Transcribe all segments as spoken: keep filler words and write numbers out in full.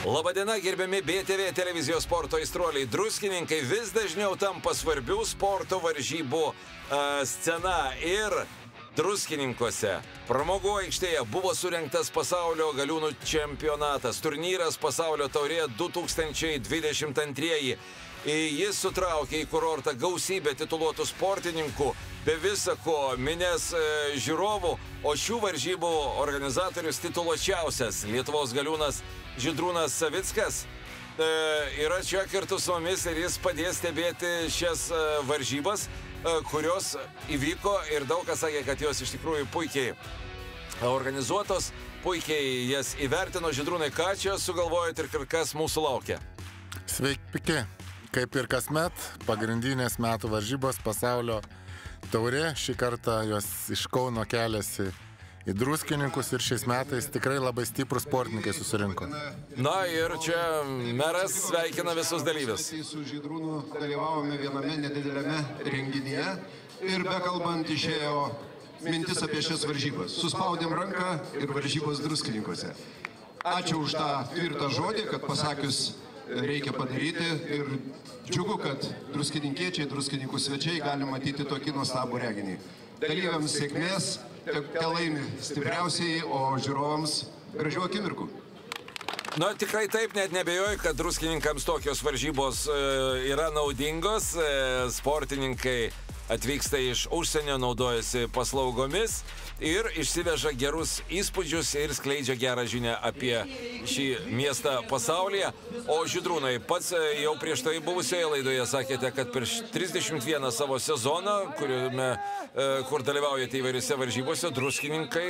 Labadiena, gerbiami B T V televizijos sporto aistruoliai. Druskininkai vis dažniau tampa svarbių sporto varžybų uh, scena ir Druskininkuose pramogų aikštėje buvo surengtas pasaulio galiūnų čempionatas, turnyras Pasaulio taurė du tūkstančiai dvidešimt antrieji. Jis sutraukė į kurortą gausybę tituluotų sportininkų, be visako minės e, žiūrovų, o šių varžybų organizatorius tituluočiausias Lietuvos galiūnas Žydrūnas Savickas e, yra čia kartu su mumis ir jis padės stebėti šias e, varžybas, e, kurios įvyko ir daug kas sakė, kad jos iš tikrųjų puikiai organizuotos, puikiai jas įvertino. Žydrūnai, ką čia sugalvojot ir kas mūsų laukia? Sveiki! Kaip ir kasmet, pagrindinės metų varžybos Pasaulio taurė. Šį kartą jos iš Kauno keliasi į Druskininkus ir šiais metais tikrai labai stiprus sportininkai susirinko. Na ir čia meras sveikina visus dalyvius. Su Žydrūnu dalyvavome viename nedideliame renginyje ir bekalbant išėjo mintis apie šias varžybas. Suspaudėm ranką ir varžybos Druskininkuose. Ačiū už tą tvirtą žodį, kad pasakius reikia padaryti ir džiugu, kad druskininkiečiai, druskininkų svečiai gali matyti tokį nuostabų reginį. Dalyviams sėkmės, te laimi stipriausiai, o žiūrovams gražių akimirkų. Na, tikrai taip, net nebejoju, kad druskininkams tokios varžybos e, yra naudingos. E, sportininkai atvyksta iš užsienio, naudojasi paslaugomis ir išsiveža gerus įspūdžius ir skleidžia gerą žinią apie šį miestą pasaulyje. O Žydrūnai, pats jau prieš tai buvusioje laidoje sakėte, kad prieš trisdešimt vieną savo sezoną, kuriame, kur dalyvaujate įvairiose varžybose, druskininkai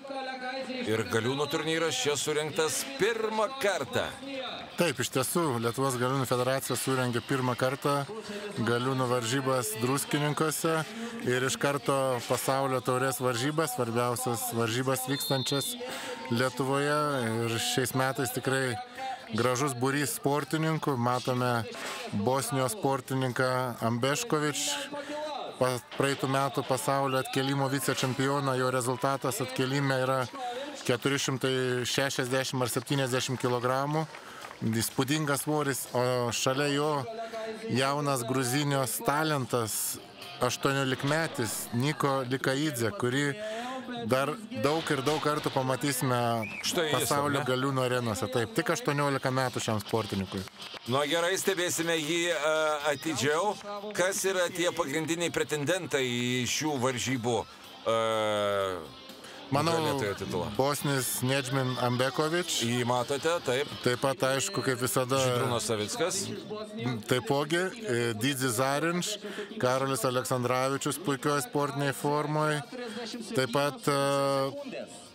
ir galiūnų turnyras čia surengtas pirmą kartą. Taip, iš tiesų, Lietuvos galiūnų federacija surengė pirmą kartą galiūnų varžybas Druskininkuose ir iš karto pasaulio taurės varžybas, svarbiausias varžybas vykstančias Lietuvoje. Ir šiais metais tikrai gražus būrys sportininkų. Matome Bosnijos sportininką Ambeškovič, praeitų metų pasaulio atkelimo vicečempioną. Jo rezultatas atkelime yra keturi šimtai šešiasdešimt ar septyniasdešimt kilogramų. Įspūdingas svoris, o šalia jo jaunas Gruzinijos talentas, aštuoniolikmetis Niko Likaidze, kurį dar daug ir daug kartų pamatysime pasaulio galiūnų arenose. Taip, tik aštuoniolika metų šiam sportininkui. Nu gerai, stebėsime jį uh, atidžiau. Kas yra tie pagrindiniai pretendentai į šių varžybų uh, Manau, bosnis Nedžmin Ambekovič. Jį matote, taip. Taip pat, aišku, kaip visada, Žydrūnas Savickas. Taipogi, Didzis Zarinš, Karolis Aleksandravičius puikioje sportiniai formoje. Taip pat uh,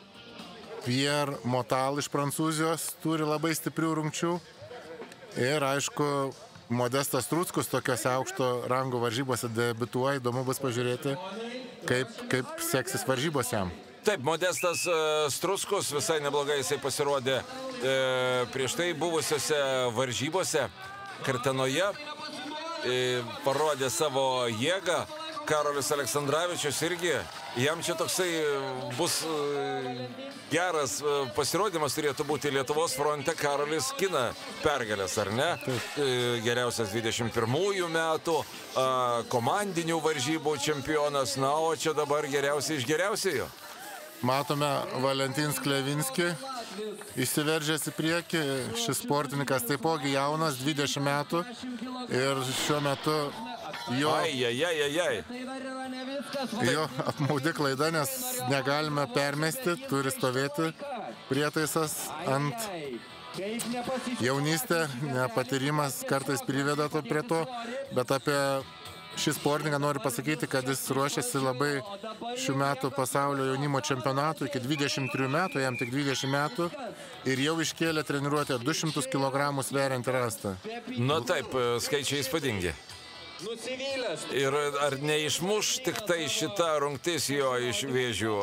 Pierre Motal iš Prancūzijos turi labai stiprių rungčių. Ir, aišku, Modestas Truckus tokiose aukšto rango varžybose debiutuoja. Įdomu bus pažiūrėti, kaip, kaip seksis varžybos jam. Taip, Modestas uh, Struskus visai neblogai jisai pasirodė e, prieš tai buvusiose varžybose Kartenoje, e, parodė savo jėgą. Karolis Aleksandravičius irgi, jam čia toksai bus e, geras e, pasirodymas turėtų būti Lietuvos fronte. Karolis skina pergalės, ar ne? E, geriausias dvidešimt pirmųjų metų e, komandinių varžybų čempionas, na, o čia dabar geriausiai iš geriausiųjų. Matome Valentin Sklevinski, išsiveržęs į priekį. Šis sportininkas taipogi jaunas, dvidešimt metų. Ir šiuo metu jo, ai, ai, ai, ai. jo apmaudi klaida, nes negalime permesti, turi stovėti prietaisas ant jaunystę. Nepatyrimas kartais priveda to prie to, bet apie šį sportininką noriu pasakyti, kad jis ruošiasi labai šių metų pasaulio jaunimo čempionatų iki dvidešimt trijų metų, jam tik dvidešimt metų, ir jau iškėlė treniruotę du šimtus kilogramų sveriantį rastą. Na taip, skaičiai įspūdingi. Ir ar neišmuš tik tai šita rungtis jo iš Vėžių?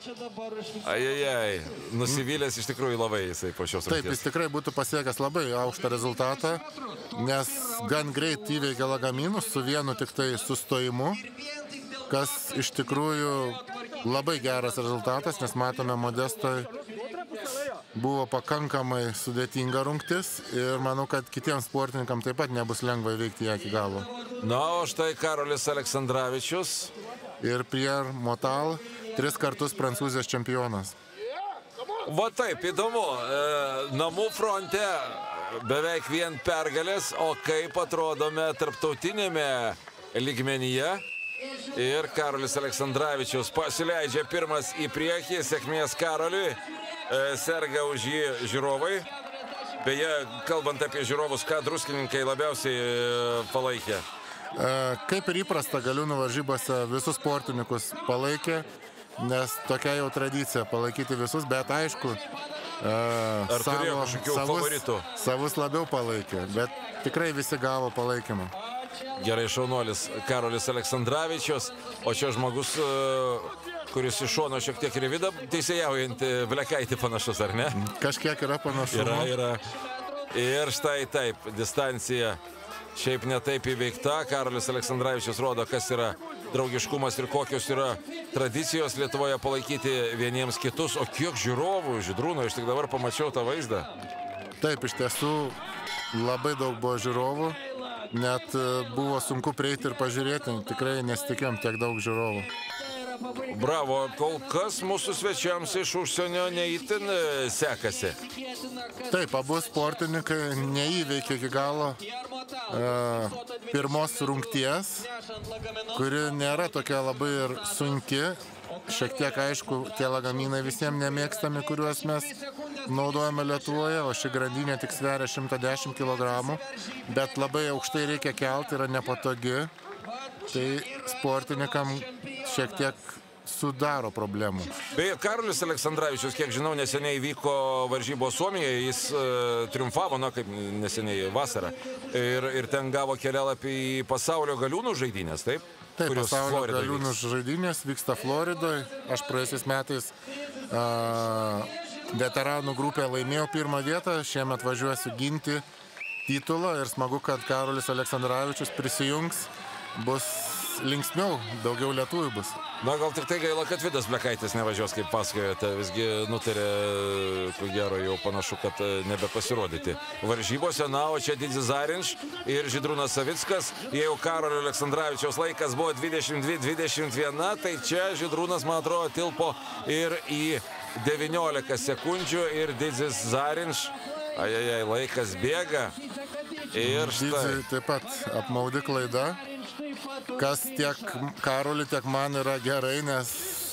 Ajajai, nusivylęs iš tikrųjų labai jisai po šios rungties. Taip, jis tikrai būtų pasiekęs labai aukštą rezultatą, nes gan greit įveikė lagaminus su vienu tik tai sustojimu, kas iš tikrųjų labai geras rezultatas, nes matome Modestą buvo pakankamai sudėtinga rungtis ir manau, kad kitiems sportininkams taip pat nebus lengva įveikti ją iki galo. Na, o štai Karolis Aleksandravičius. Ir Pierre Motal, tris kartus Prancūzijos čempionas. Va taip, įdomu. E, namų fronte beveik vien pergalės, o kaip atrodome tarptautinėme lygmenyje. Ir Karolis Aleksandravičius pasileidžia pirmas į priekį, sėkmės Karoliui, e, serga už jį žiūrovai. Beje, kalbant apie žiūrovus, ką druskininkai labiausiai e, palaikė? E, kaip ir įprasta, Galiūnų varžybose visus sportininkus palaikė, nes tokia jau tradicija palaikyti visus, bet aišku, e, Ar turėjo kažkokių favoritų? Savus labiau palaikė, bet tikrai visi gavo palaikymą. Gerai, šaunuolis Karolis Aleksandravičius, o čia žmogus, kuris iš šono šiek tiek ir vidą teisėjaujantį Blekaitį panašus, ar ne? Kažkiek yra panašus. Yra, yra. Ir štai taip, distancija šiaip netaip įveikta. Karolis Aleksandravičius rodo, kas yra draugiškumas ir kokios yra tradicijos Lietuvoje palaikyti vieniems kitus. O kiek žiūrovų, Žydrūno, aš tik dabar pamačiau tą vaizdą. Taip, iš tiesų labai daug buvo žiūrovų. Net buvo sunku prieiti ir pažiūrėti, tikrai nesitikėjom tiek daug žiūrovų. Bravo, kol kas mūsų svečiams iš užsienio neįtin sekasi. Taip, abu sportininkai neįveikė iki galo e, pirmos rungties, kuri nėra tokia labai ir sunki. Šiek tiek aišku, tie lagaminai visiems nemėgstami, kuriuos mes naudojame Lietuvoje, o ši grandinė tik sveria šimtą dešimt kilogramų, bet labai aukštai reikia kelti, yra nepatogi, tai sportininkam šiek tiek sudaro problemų. Beje, Karolis Aleksandravičius, kiek žinau, neseniai vyko varžybos Suomijoje, jis uh, triumfavo, na, kaip neseniai vasarą, ir, ir ten gavo kelialapį į pasaulio galiūnų žaidynės, taip? Taip, pasaulio galiūnų žaidynės vyksta Floridoje. Aš praėjusiais metais uh, veteranų grupė laimėjau pirmą vietą, šiemet važiuosiu ginti titulą ir smagu, kad Karolis Aleksandravičius prisijungs, bus linksmiau, daugiau lietuvių bus. Na, gal tik tai gaila, kad Vidas Blekaitis nevažiuos, kaip pasakojote, visgi nutarė, ko gero, jau panašu, kad nebepasirodyti varžybose. Na, o čia Didis Zarinš ir Žydrūnas Savickas. Jau Karolio Aleksandravičiaus laikas buvo dvidešimt dvi dvidešimt viena, tai čia Žydrūnas, man atrodo, tilpo ir į devyniolika sekundžių ir Didis Zarinš. Ajajai, laikas bėga. Ir štai. Didžiai taip pat apmaudi klaida. Kas tiek Karolį, tiek man yra gerai, nes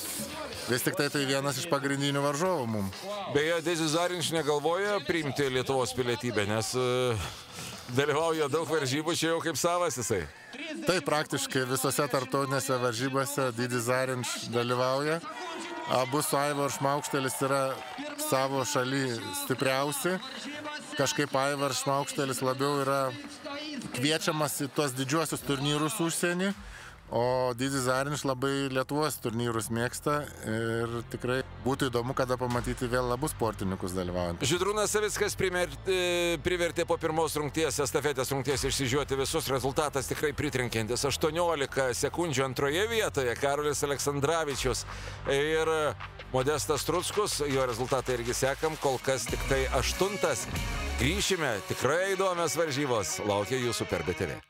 vis tik tai tai vienas iš pagrindinių varžovų mums. Beje, Didis Zarinš negalvoja priimti Lietuvos pilietybę, nes uh, dalyvauja daug varžybų, čia jau kaip savas jisai. Tai praktiškai visose tarptautinėse varžybose Didis Zarinš dalyvauja. Abu su Aivar Šmaukštelis yra savo šaly stipriausi. Kažkaip Aivar Šmaukštelis labiau yra kviečiamas į tuos didžiuosius turnyrus užsienį, o Didis Zarinš labai Lietuvos turnyrus mėgsta ir tikrai būtų įdomu, kada pamatyti vėl abu sportininkus dalyvaujant. Žydrūnas Savickas privertė po pirmos rungties, estafetės rungties išsižiūrėti visus, rezultatas tikrai pritrenkiantis. aštuoniolika sekundžių antroje vietoje Karolis Aleksandravičius ir Modestas Struckus, jo rezultatą irgi sekam, kol kas tik tai aštuntas. Grįšime, tikrai įdomios varžybos, laukia jūsų per B T V.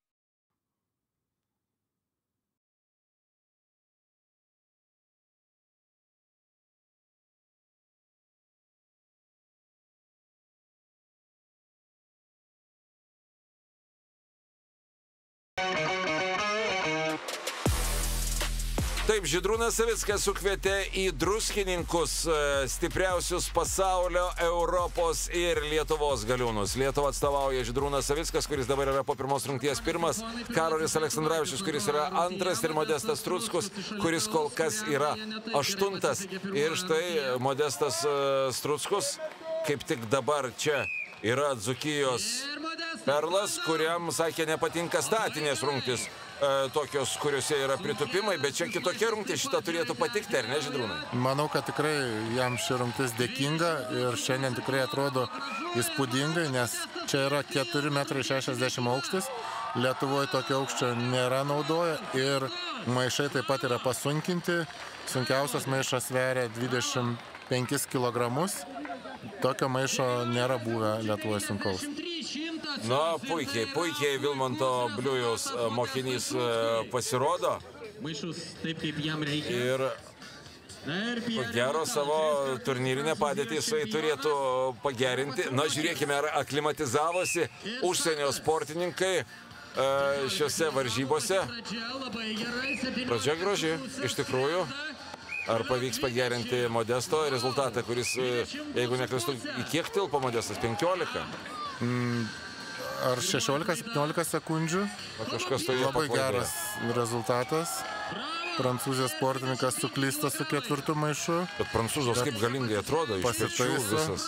Taip, Žydrūnas Savickas sukvietė į druskininkus stipriausius pasaulio, Europos ir Lietuvos galiūnus. Lietuvą atstovauja Žydrūnas Savickas, kuris dabar yra po pirmos rungties pirmas, Karolis Aleksandravičius, kuris yra antras, ir Modestas Struckus, kuris kol kas yra aštuntas. Ir štai Modestas Struckus, kaip tik dabar čia yra Dzūkijos perlas, kuriam, sakė, nepatinka statinės rungtis. Tokios, kuriuose yra pritupimai, bet čia kitokia rungtis, šitą turėtų patikti, ar ne, Žydrūnai? Manau, kad tikrai jam ši rungtis dėkinga ir šiandien tikrai atrodo įspūdingai, nes čia yra keturi metrai šešiasdešimt aukštis, Lietuvoje tokio aukščio nėra naudoja ir maišai taip pat yra pasunkinti, sunkiausias maišas sveria dvidešimt penkis kilogramus tokio maišo nėra buvę Lietuvoje sunkaus. Na, puikiai, puikiai Vilmanto Bliujaus mokinys pasirodo. Ir ko gero savo turnyrinę padėtį jisai turėtų pagerinti. Na, žiūrėkime, ar aklimatizavosi užsienio sportininkai šiuose varžybose. Pradžia graži, iš tikrųjų. Ar pavyks pagerinti Modesto rezultatą, kuris, jeigu neklystu, į kiek tilpo Modestas? penkiolika? Ar šešiolika septyniolika sekundžių? Kažkas to labai geras rezultatas. Prancūzijos sportininkas suklysta su ketvirtu maišu. Bet prancūzos kaip galingai atrodo, iš pečių visas.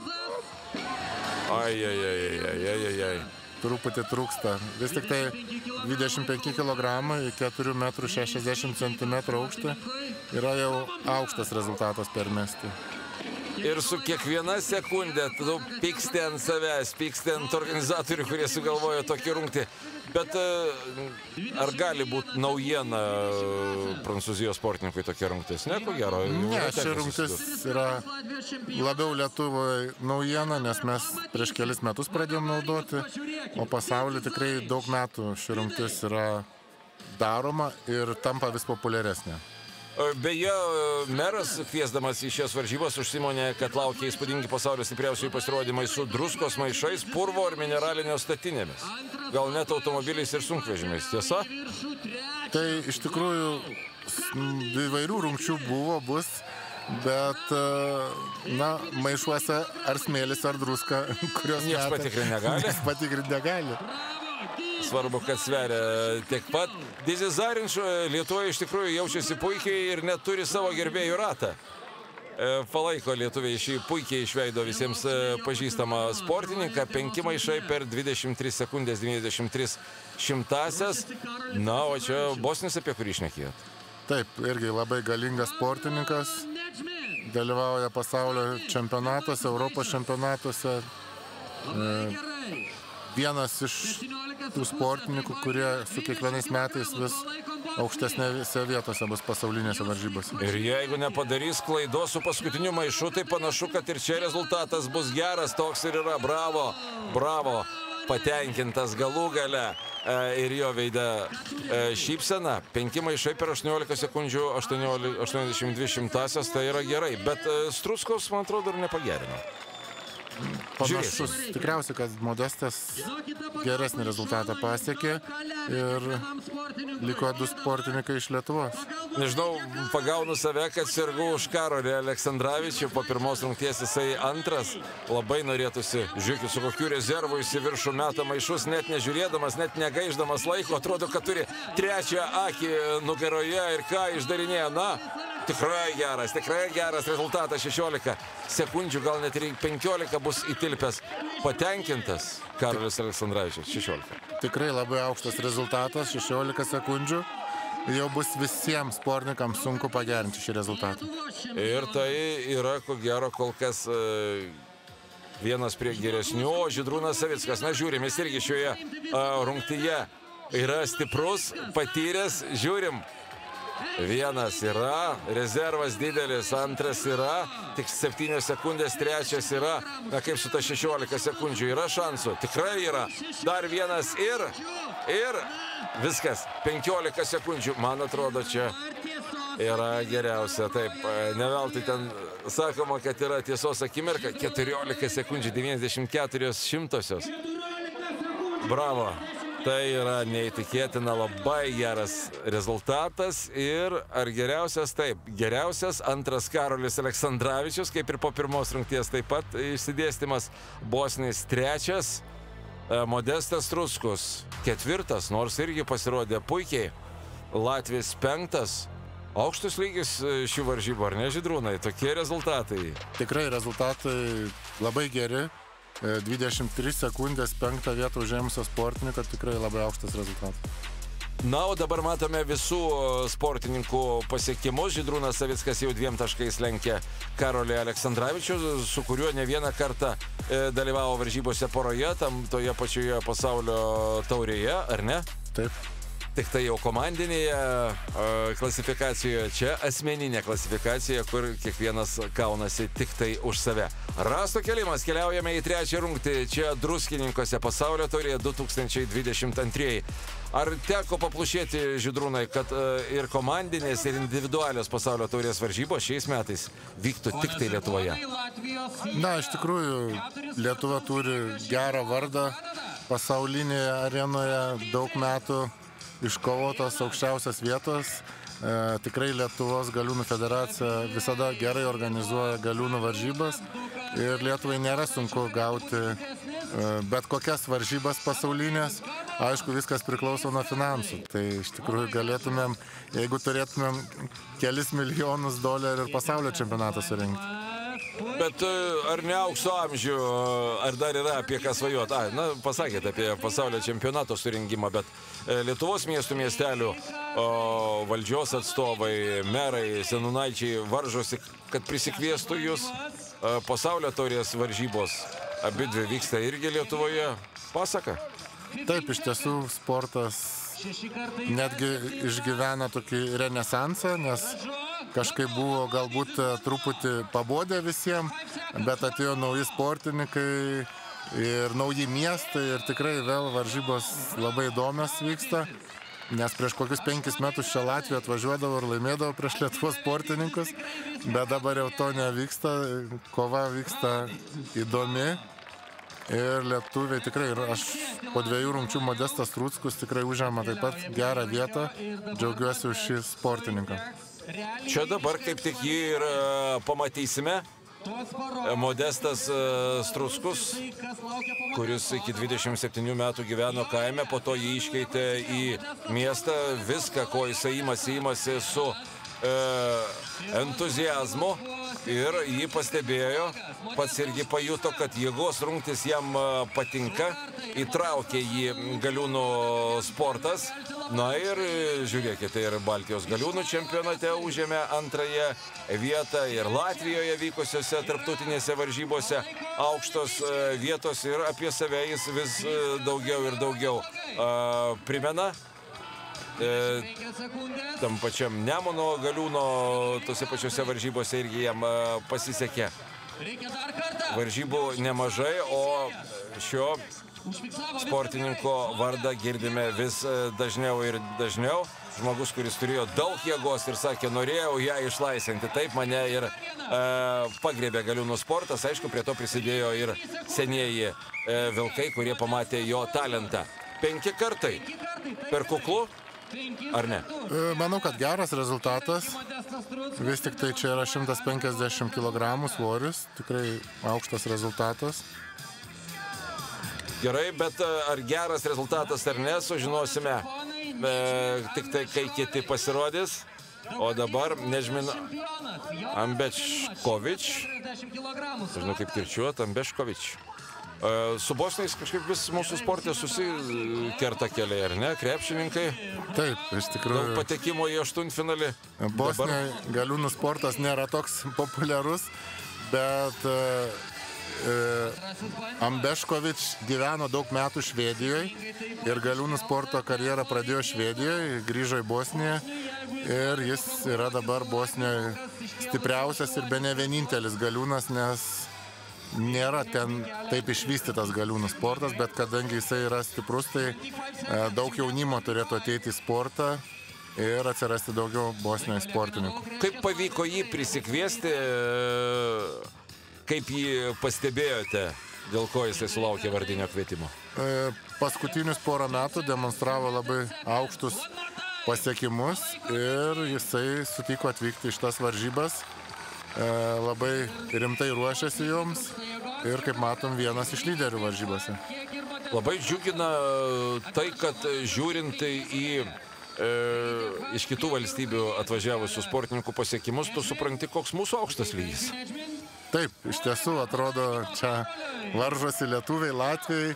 Ai, ai, ai, ai, ai, ai, ai. Truputį trūksta. Vis tik tai dvidešimt penki kilogramai, keturi metrai šešiasdešimt centimetrų aukštį yra jau aukštas rezultatas per mesti. Ir su kiekviena sekundė tu pyksti ant savęs, pyksti ant organizatorių, kurie sugalvojo tokį rungtį. Bet ar gali būti naujiena Prancūzijos sportininkui tokia rungtis? Ne, ko gero. Ne, ši rungtis yra labiau Lietuvoje naujiena, nes mes prieš kelis metus pradėjom naudoti, o pasaulyje tikrai daug metų ši rungtis yra daroma ir tampa vis populiaresnė. Beje, meras, kviesdamas į šias varžybas, užsimonė, kad laukia įspūdingi pasaulio stipriausiai pasirodymai su druskos maišais, purvo ir mineralinio statinėmis. Gal net automobiliais ir sunkvežimiais, tiesa? Tai iš tikrųjų įvairių rungčių buvo, bus, bet, na, maišuose ar smėlis, ar druska, kurios nieks patikrinti negali. Nieks patikrinti negali. Svarbu, kad sveria tiek pat. Dizis Zarinč Lietuvoje iš tikrųjų jaučiasi puikiai ir net turi savo gerbėjų ratą. Palaiko lietuviai šį puikiai išveido visiems pažįstamą sportininką. Penki maišai per dvidešimt tris sekundės devyniasdešimt tris šimtasias. Na, o čia bosnis, apie kurį šnekėjot. Taip, irgi labai galingas sportininkas. Dalyvauja pasaulio čempionatuose, Europos čempionatuose. Vienas iš tų sportininkų, kurie su kiekvienais metais vis aukštesnėse vietose bus pasaulinėse varžybose. Ir jeigu nepadarys klaidos su paskutiniu maišu, tai panašu, kad ir čia rezultatas bus geras, toks ir yra. Bravo, bravo, patenkintas galų gale ir jo veide šypsena. Penki maišai per aštuoniolika sekundžių, aštuoniasdešimt dvi šimtasias, tai yra gerai. Bet Struckos, man atrodo, ir nepagerino. Panašus. Tikriausiai, kad Modestas geresnį rezultatą pasiekė ir liko du sportininkai iš Lietuvos. Nežinau, pagaunu save, kad sirgu už Karolį Aleksandravičių. Po pirmos rungties jisai antras. Labai norėtųsi, žiūrėkit, su kokiu rezervu jis į viršų meta maišus, net nežiūrėdamas, net negaiždamas laiko. Atrodo, kad turi trečią akį nugaroje ir ką išdarinėja. Na, tikrai geras, tikrai geras rezultatas. šešiolika sekundžių, gal net ir penkiolika bus įtilpęs. Patenkintas Karolis Aleksandravičius. šešiolika. Tikrai labai aukštas rezultatas, šešiolika sekundžių. Jau bus visiems sportininkams sunku pagerinti šį rezultatą. Ir tai yra, ko gero, kol kas vienas prie geresnių. O Žydrūnas Savickas, na žiūrim, jis irgi šioje rungtyje yra stiprus, patyręs. Žiūrim. Vienas yra, rezervas didelis, antras yra, tik septynios sekundės, trečias yra, na kaip su ta šešiolika sekundžių, yra šansų, tikrai yra, dar vienas ir, ir viskas, penkiolika sekundžių, man atrodo, čia yra geriausia, taip, ne veltui ten sakoma, kad yra tiesos akimirka, keturiolika sekundžių, devyniasdešimt keturios šimtosios, bravo. Tai yra neįtikėtina, labai geras rezultatas ir ar geriausias? Taip, geriausias antras Karolis Aleksandravičius, kaip ir po pirmos rungties taip pat išsidėstymas. Bosnis trečias, Modestas Struckus ketvirtas, nors irgi pasirodė puikiai. Latvis penktas. Aukštus lygis šių varžybų, ar ne, Žydrūnai? Tokie rezultatai. Tikrai rezultatai labai geri. dvidešimt tris sekundės penktą vietą užėmusio sportininko, tikrai labai aukštas rezultatas. Na, o dabar matome visų sportininkų pasiekimus. Žydrūnas Savickas jau dviem taškais lenkia Karolį Aleksandravičių, su kuriuo ne vieną kartą dalyvavo varžybose poroje, tam toje pačioje pasaulio taurėje, ar ne? Taip. tik tai jau komandinėje klasifikacijoje, čia asmeninė klasifikacija, kur kiekvienas kaunasi tik tai už save. Rasto kelimas, keliaujame į trečią rungtį, čia Druskininkuose pasaulio taurė du tūkstančiai dvidešimt antrieji. Ar teko paplušėti, Žydrūnai, kad ir komandinės, ir individualios pasaulio taurės varžybos šiais metais vyktų tik tai Lietuvoje? Na, iš tikrųjų, Lietuva turi gerą vardą pasaulinėje arenoje, daug metų iškovotos aukščiausios vietos. E, tikrai Lietuvos galiūnų federacija visada gerai organizuoja galiūnų varžybas ir Lietuvai nėra sunku gauti e, bet kokias varžybas pasaulinės. Aišku, viskas priklauso nuo finansų. Tai iš tikrųjų galėtumėm, jeigu turėtumėm kelis milijonus dolerių ir pasaulio čempionatą surinkti. Bet ar ne aukso amžių, ar dar yra apie ką svajoti? A, na, pasakėte apie pasaulio čempionato surinkimą, bet Lietuvos miestų miestelių o, valdžios atstovai, merai, senunaičiai varžosi, kad prisikviestų jūs. Pasaulio taurės varžybos abidvi vyksta irgi Lietuvoje. Pasaka? Taip, iš tiesų sportas netgi išgyvena tokį renesansą, nes kažkaip buvo galbūt truputį pabodę visiems, bet atėjo nauji sportininkai ir nauji miestai ir tikrai vėl varžybos labai įdomios vyksta, nes prieš kokius penkis metus čia Latvija atvažiuodavo ir laimėdavo prieš Lietuvos sportininkus, bet dabar jau to nevyksta, kova vyksta įdomi. Ir lietuviai tikrai, aš po dviejų rungčių Modestas Truckus tikrai užėmė taip pat gerą vietą, džiaugiuosi už šį sportininką. Čia dabar kaip tik jį ir pamatysime. Modestas Truckus, kuris iki dvidešimt septynių metų gyveno kaime, po to jį iškeitė į miestą, viską, ko jisai imasi, imasi su e, entuziazmu. Ir jį pastebėjo, pats irgi pajuto, kad jėgos rungtis jam patinka, įtraukė jį galiūnų sportas. Na ir žiūrėkite, ir Baltijos galiūnų čempionate užėmė antrąją vietą, ir Latvijoje vykusiose tarptautinėse varžybose aukštos vietos, ir apie save jis vis daugiau ir daugiau a, primena. E, tam pačiam Nemuno galiūno tose pačiose varžybose irgi jam a, pasisekė. Varžybų nemažai, o šio sportininko vardą girdime vis dažniau ir dažniau. Žmogus, kuris turėjo daug jėgos ir sakė, norėjau ją išlaisvinti. Taip mane ir e, pagrėbė galiūnų sportas. Aišku, prie to prisidėjo ir senieji e, vilkai, kurie pamatė jo talentą. Penki kartai. Per kuklu? Ar ne? Manau, kad geras rezultatas. Vis tik tai čia yra šimtas penkiasdešimt kilogramų svoris. Tikrai aukštas rezultatas. Gerai, bet ar geras rezultatas ar ne, sužinosime e, tik tai, kai kiti pasirodys. O dabar Nežmin Ambeškovič. Žinau, kaip kirčiuot, Ambeškovič. Su bosniais kažkaip vis mūsų sportė susikerta keliai, ar ne? Krepšininkai. Taip, iš tikrųjų. Daug patekimo į aštuntfinalį. Bosnijoje galiūnų sportas nėra toks populiarus, bet e, Ambeškovič gyveno daug metų Švedijoje ir galiūnų sporto karjerą pradėjo Švedijoje, grįžo į Bosniją ir jis yra dabar Bosnijoje stipriausias ir bene vienintelis galiūnas, nes nėra ten taip išvystytas galiūnų sportas, bet kadangi jisai yra stiprus, tai daug jaunimo turėtų ateiti į sportą ir atsirasti daugiau Bosnijoje sportininkų. Kaip pavyko jį prisikviesti, kaip jį pastebėjote, dėl ko jisai sulaukė vardinio kvietimo? Paskutinius porą metų demonstravo labai aukštus pasiekimus ir jisai sutiko atvykti iš tas varžybas. Labai rimtai ruošiasi joms ir, kaip matom, vienas iš lyderių varžybose. Labai džiugina tai, kad žiūrint į e, iš kitų valstybių atvažiavusių sportininkų pasiekimus, tu supranti, koks mūsų aukštas lygis. Taip, iš tiesų atrodo, čia varžosi lietuviai, latviai,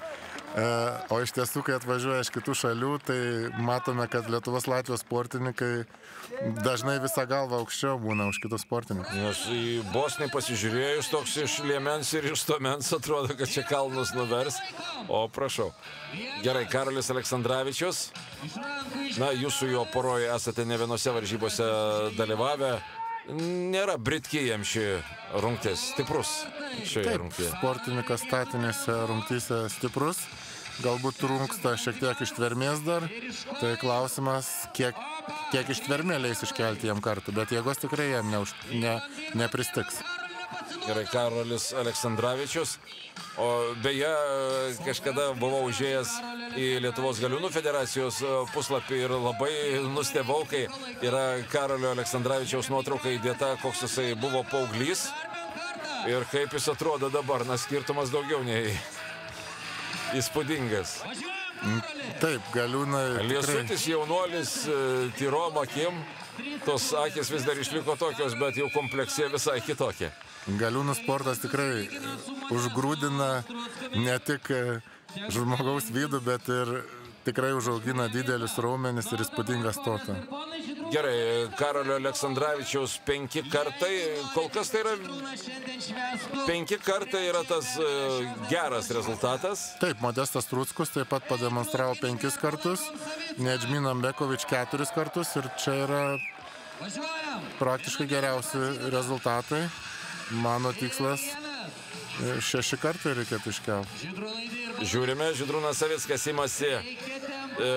O iš tiesų, kai atvažiuoja iš kitų šalių, tai matome, kad Lietuvos Latvijos sportininkai dažnai visą galvą aukščiau būna už kitus sportininkus. Nes į Bosnį pasižiūrėjus toks iš liemens ir iš stomens atrodo, kad čia kalnus nuvers. O prašau. Gerai, Karolis Aleksandravičius. Na, jūs su juo poroje esate ne vienose varžybose dalyvavę. Nėra britki jam ši rungtis, stiprus šioje rungtyje. Sportininkas statinėse rungtyse stiprus, galbūt trūksta šiek tiek ištvermės dar, tai klausimas, kiek, kiek ištvermė leis iškelti jam kartu, bet jėgos tikrai jam neuž, ne, nepristiks. Gerai, Karolis Aleksandravičius. O beje, kažkada buvau užėjęs į Lietuvos galiūnų federacijos puslapį ir labai nustebau, kai yra Karolio Aleksandravičiaus nuotrauka įdėta, koks jisai buvo paauglys ir kaip jis atrodo dabar, na, skirtumas daugiau nei įspūdingas. Taip, galiūnai Liesutis jaunuolis, tyrom akim, tos akis vis dar išliko tokios, bet jau kompleksija visai kitokia. Galiūnų sportas tikrai užgrūdina ne tik žmogaus vidų, bet ir tikrai užaugina didelis raumenis ir įspūdingą stotą. Gerai, Karolio Aleksandravičiaus penki kartai, kol kas tai yra penki kartai yra tas geras rezultatas. Taip, Modestas Truckus taip pat pademonstravo penkis kartus, Nedžmin Ambekovič keturis kartus ir čia yra praktiškai geriausi rezultatai. Mano tikslas šeši kartai reikėtų iškelti. Žiūrime, Žydrūnas Savickas imasi e,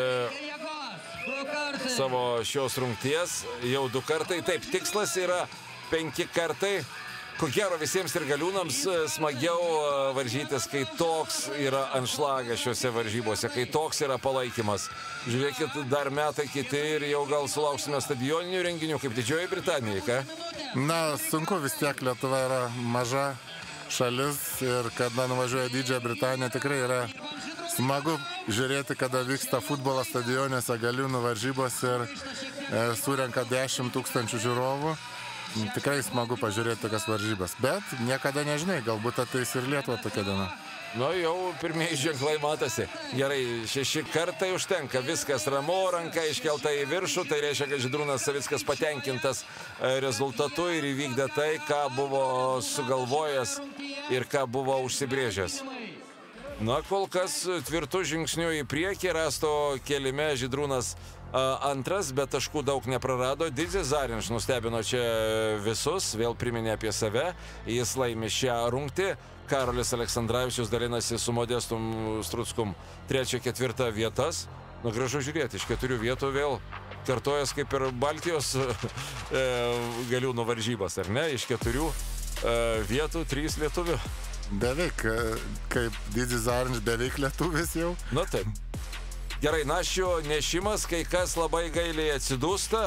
savo šios rungties jau du kartai. Taip, tikslas yra penki kartai. Ko gero visiems ir galiūnams smagiau varžytis, kai toks yra anšlagas šiuose varžybose, kai toks yra palaikymas. Žiūrėkit, dar metai kiti ir jau gal sulauksime stadioninių renginių, kaip Didžioji Britanija, ką? Na, sunku, vis tiek Lietuva yra maža šalis ir kada nuvažiuoja Didžiąją Britaniją, tikrai yra smagu žiūrėti, kada vyksta futbolo stadionėse galiūnų varžybos ir e, surenka dešimt tūkstančių žiūrovų. Tikrai smagu pažiūrėti tokias varžybas, bet niekada nežinai, galbūt ateis ir Lietuva tokia diena. Nu, jau pirmieji ženklai matosi. Gerai, šeši kartai užtenka, viskas ramu, ranka iškelta į viršų, tai reiškia, kad Žydrūnas Savickas patenkintas rezultatu ir įvykdė tai, ką buvo sugalvojęs ir ką buvo užsibrėžęs. Na, kol kas tvirtų žingsnių į priekį, rasto kelime Žydrūnas antras, bet taškų daug neprarado. Dizis Zarinš nustebino čia visus, vėl priminė apie save, jis laimi šią rungtį. Karolis Aleksandravičius dalinasi su Modestum Struckum trečia, ketvirta vietas. Nu, gražu žiūrėti, iš keturių vietų vėl kartojas kaip ir Baltijos e, galiūnų varžybas, ar ne? Iš keturių e, vietų trys lietuvių. Beveik, kaip Dizis Zarinš, beveik lietuvis jau. Na taip. Gerai, našio nešimas, kai kas labai gailiai atsidūsta,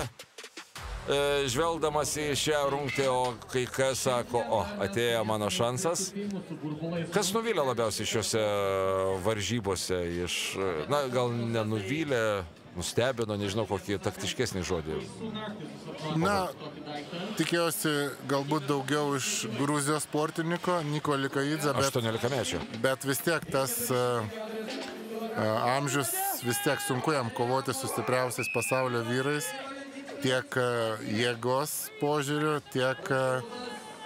e, žvelgdamas į šią rungtį, o kai kas sako, o, atėjo mano šansas. Kas nuvylė labiausiai šiuose varžybose iš, na, gal nenuvylė, nustebino, nežinau, kokį taktiškesnį žodį. Na, tikėjausi galbūt daugiau iš Gruzijos sportininko, Niko Likaidze, bet, aštuoniolikmečio. bet vis tiek tas uh, uh, amžius, vis tiek sunku jam kovoti su stipriausiais pasaulio vyrais, tiek uh, jėgos požiūriu, tiek uh,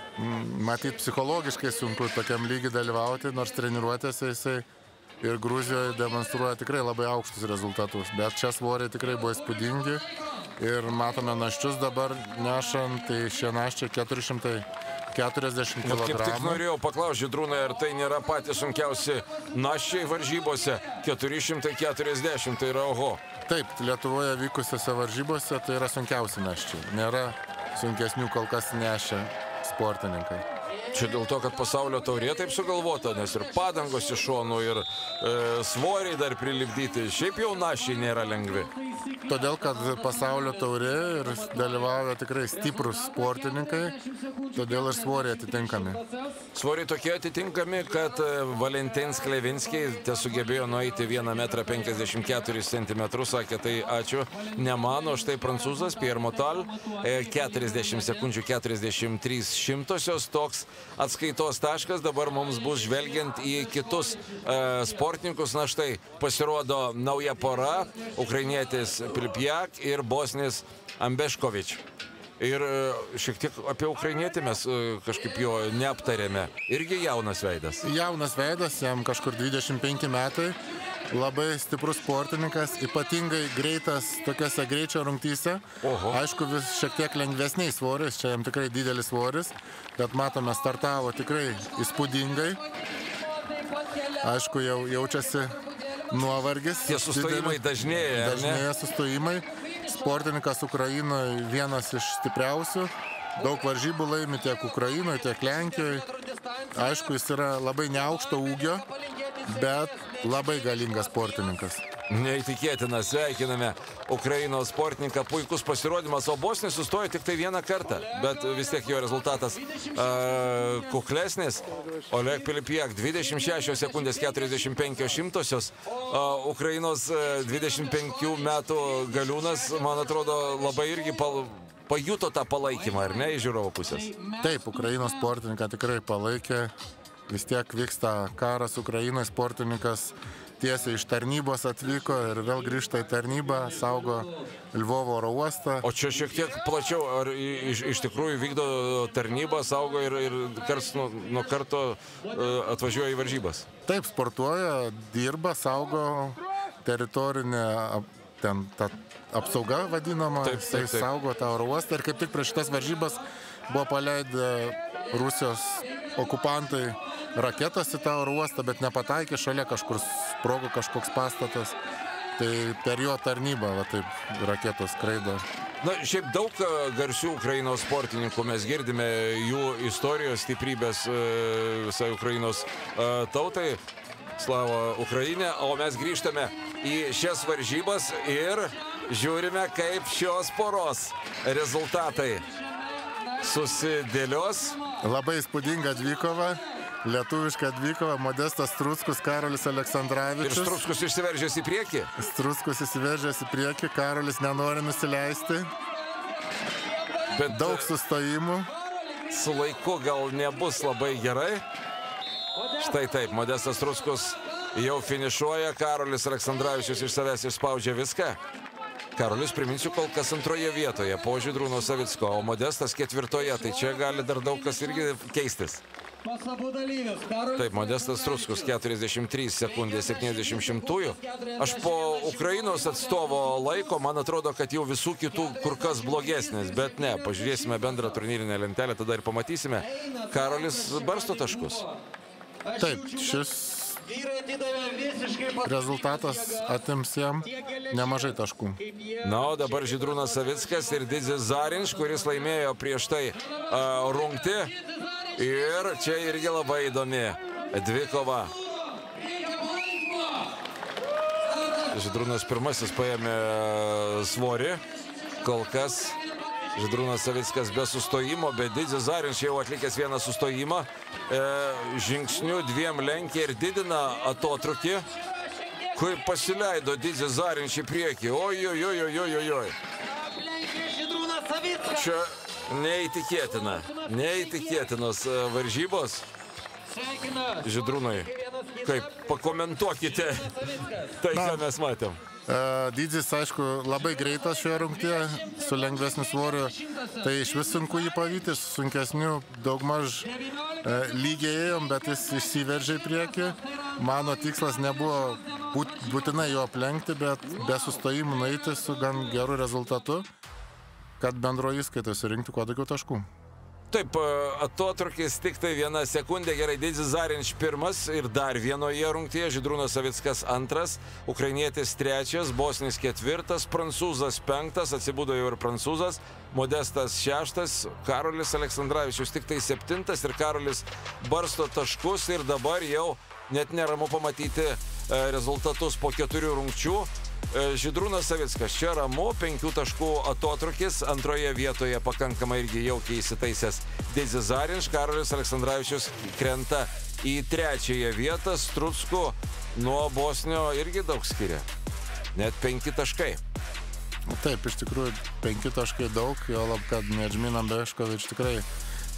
matyt psichologiškai sunku tokiam lygiai dalyvauti, nors treniruotėse jisai ir Gruzijoje demonstruoja tikrai labai aukštus rezultatus, bet čia svoriai tikrai buvo įspūdingi ir matome naščius dabar nešant, tai šie naščiai keturi šimtai keturiasdešimt kilogramų. Kaip tik norėjau paklausti, Žydrūnai, ar tai nėra patys sunkiausi naščiai varžybose? keturi šimtai keturiasdešimt, tai yra oho. Taip, Lietuvoje vykusiose varžybose tai yra sunkiausi naščiai. Nėra sunkesnių kol kas nešę sportininkai. Čia dėl to, kad pasaulio taurė taip sugalvota, nes ir padangos iš šonų, ir e, svoriai dar prilipdyti. Šiaip jau našiai nėra lengvi. Todėl, kad pasaulio taurė ir dalyvauja tikrai stiprus sportininkai, todėl ir svoriai atitinkami. Svoriai tokie atitinkami, kad Valentin Sklevinskiai tesugebėjo nueiti vieną metrą penkiasdešimt keturis centimetrus, sakė, tai ačiū, ne mano, štai prancūzas Pierre Motal, keturiasdešimt sekundžių keturiasdešimt trys šimtosios, toks atskaitos taškas dabar mums bus žvelgiant į kitus uh, sportininkus. Na štai pasirodo nauja pora, ukrainietis Pilipjak ir bosnis Ambeškovič. Ir šiek tiek apie ukrainietį mes kažkaip jo neaptarėme. Irgi jaunas veidas. Jaunas veidas, jam kažkur dvidešimt penki metai. Labai stiprus sportininkas, ypatingai greitas tokiose greičio rungtyse. Oho. Aišku, vis šiek tiek lengvesniais svoris, čia jam tikrai didelis svoris, bet matome, startavo tikrai įspūdingai. Aišku, jau jaučiasi nuovargis. Tie sustojimai dažnėja, dažnėja sustojimai. Sportininkas Ukrainoje vienas iš stipriausių. Daug varžybų laimi tiek Ukrainoje, tiek Lenkijoje. Aišku, jis yra labai neaukšto ūgio, bet labai galingas sportininkas. Neįtikėtina, sveikiname Ukrainos sportininką, puikus pasirodymas, o Bosnis sustojo tik tai vieną kartą, bet vis tiek jo rezultatas uh, kuklesnis. Oleg Pilipjak, dvidešimt šešios sekundės keturiasdešimt penkios šimtosios, uh, Ukrainos uh, dvidešimt penkių metų galiūnas, man atrodo, labai irgi pal... pajuto tą palaikymą, ar ne, iš žiūrovo pusės? Taip, Ukrainos sportininką tikrai palaikė, vis tiek vyksta karas Ukrainoje, sportininkas tiesiai iš tarnybos atvyko ir vėl grįžta į tarnybą, saugo Lvovo oro uostą. O čia šiek tiek plačiau, ar iš, iš tikrųjų vykdo tarnybą, saugo ir, ir kars nuo, nuo karto uh, atvažiuoja į varžybas? Taip, sportuoja, dirba, saugo teritorinę ten tą apsauga vadinama, taip, taip, taip. Jis saugo tą oro uostą ir kaip tik prieš šitas varžybas buvo paleidę Rusijos okupantai raketas į tą oro uostą, bet nepataikė, šalia kažkur sprogo kažkoks pastatas. Tai per jo tarnybą, va taip, raketos skraido. Na, šiaip daug garsių Ukrainos sportininkų mes girdime jų istorijos, stiprybės visai Ukrainos tautai. Slava Ukrainė, o mes grįžtame į šias varžybas ir žiūrime, kaip šios poros rezultatai susidėlios. Labai įspūdinga dvikova, lietuviška dvikova, Modestas Struckus, Karolis Aleksandravičius. Ir Struckus išsiveržęs į priekį? Struckus išsiveržęs į priekį, Karolis nenori nusileisti. Bet daug sustojimų. Su laiku gal nebus labai gerai. Štai taip, Modestas Struckus jau finišuoja, Karolis Aleksandravičius iš savęs išspaudžia viską. Karolis, priminsiu, kol kas antroje vietoje po Žydrūno Savicko, o Modestas ketvirtoje, tai čia gali dar daug kas irgi keistis. Taip, Modestas Struckus keturiasdešimt trys sekundės septyniasdešimt šimtųjų. Aš po Ukrainos atstovo laiko, man atrodo, kad jau visų kitų kur kas blogesnis, bet ne, pažiūrėsime bendrą turnyrinę lentelę, tada ir pamatysime. Karolis barsto taškus. Taip, šis rezultatas atims jam nemažai taškų. Na, o dabar Žydrūnas Savickas ir Didzis Zarinš, kuris laimėjo prieš tai uh, rungtį. Ir čia irgi labai įdomi dvikova. Žydrūnas pirmasis paėmė svorį. Kol kas Žydrūnas Savickas be sustojimo, bet Didzis Zarinš jau atlikęs vieną sustojimą. E, žingsnių dviem lenkia ir didina atotrukį. Kaip pasileido Didzis Zarinš į priekį. Oi, oi, oi, oi, oi, oi. Čia neįtikėtina. Neįtikėtinos varžybos. Žydrūnai, kaip pakomentuokite tai, ką mes matėm. Didzis, aišku, labai greitas šioje rungtyje, su lengvesniu svoriu, tai iš vis sunku jį pavyti, su sunkesniu daugmaž lygiai ėjom, bet jis išsiveržė į priekį. Mano tikslas nebuvo būt, būtinai jo aplenkti, bet be sustojimų nueiti su gan geru rezultatu, kad bendro įskaitoj surinkti kuo daugiau taškų. Taip, atotrukis tik tai viena sekundė, gerai, Didzis Zarinš pirmas ir dar vienoje rungtyje, Žydrūnas Savickas antras, ukrainietis trečias, bosnis ketvirtas, prancūzas penktas, atsibudo jau ir prancūzas, Modestas šeštas, Karolis Aleksandravičius tik tai septintas ir Karolis barsto taškus ir dabar jau net neramu pamatyti rezultatus po keturių rungčių. Žydrūnas Savickas čia ramu, penkių taškų atotrukis, antroje vietoje pakankamai irgi jaukiai įsitaisęs Didzis Zarinš, Karolis Aleksandravičius krenta į trečiąją vietą, Struckų nuo bosnio irgi daug skiria, net penki taškai. Taip, iš tikrųjų penki taškai daug, jo lab, kad Nedžmin Ambeškovič tikrai